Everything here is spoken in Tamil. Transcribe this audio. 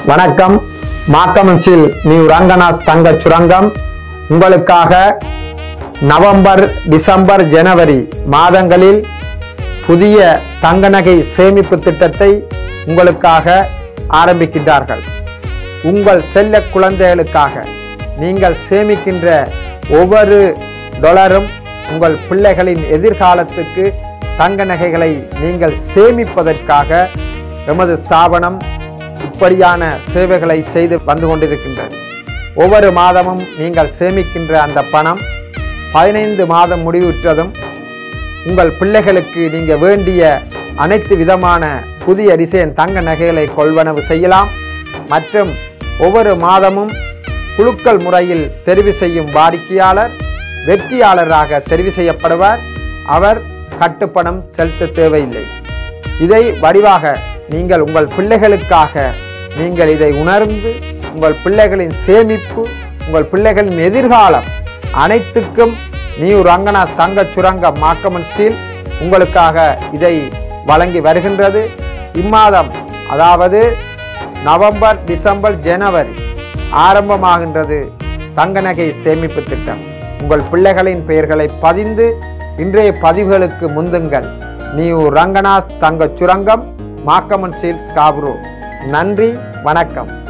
வணக்கம். மாக்கமன்சில் நியூ ரங்கனாஸ் தங்க சுரங்கம் உங்களுக்காக நவம்பர், டிசம்பர், ஜனவரி மாதங்களில் புதிய தங்க நகை சேமிப்பு திட்டத்தை உங்களுக்காக ஆரம்பிக்கின்றார்கள். உங்கள் செல்ல குழந்தைகளுக்காக நீங்கள் சேமிக்கின்ற ஒவ்வொரு டாலரும் உங்கள் பிள்ளைகளின் எதிர்காலத்துக்கு தங்க நகைகளை நீங்கள் சேமிப்பதற்காக எமது ஸ்தாபனம் இப்படியான சேவைகளை செய்து வந்து கொண்டிருக்கின்றது. ஒவ்வொரு மாதமும் நீங்கள் சேமிக்கின்ற அந்த பணம் 15 மாதம் முடிவுற்றதும் உங்கள் பிள்ளைகளுக்கு நீங்கள் வேண்டிய அனைத்து விதமான புதிய டிசைன் தங்க நகைகளை கொள்வனவு செய்யலாம். மற்றும் ஒவ்வொரு மாதமும் குலுக்கல் முறையில் தெரிவு செய்யும் வாடிக்கையாளர் வெற்றியாளராக தெரிவு செய்யப்படுவார். அவர் கட்டுப்பணம் செலுத்த தேவையில்லை. இதை வடிவாக நீங்கள் உங்கள் பிள்ளைகளுக்காக நீங்கள் இதை உணர்ந்து உங்கள் பிள்ளைகளின் சேமிப்பு, உங்கள் பிள்ளைகளின் எதிர்காலம் அனைத்துக்கும் நியூ ரங்கனாஸ் தங்க சுரங்கம் மாக்கமன் ஸ்டீல் உங்களுக்காக இதை வழங்கி வருகின்றது. இம்மாதம் அதாவது நவம்பர், டிசம்பர், ஜனவரி ஆரம்பமாகின்றது தங்க நகை சேமிப்பு திட்டம். உங்கள் பிள்ளைகளின் பெயர்களை பதிந்து இன்றைய பதிவுகளுக்கு முந்துங்கள். நியூ ரங்கனாஸ் தங்க சுரங்கம் மாக்கமன் ஸ்டீல் ஸ்காப்ரோ. நன்றி, வணக்கம்.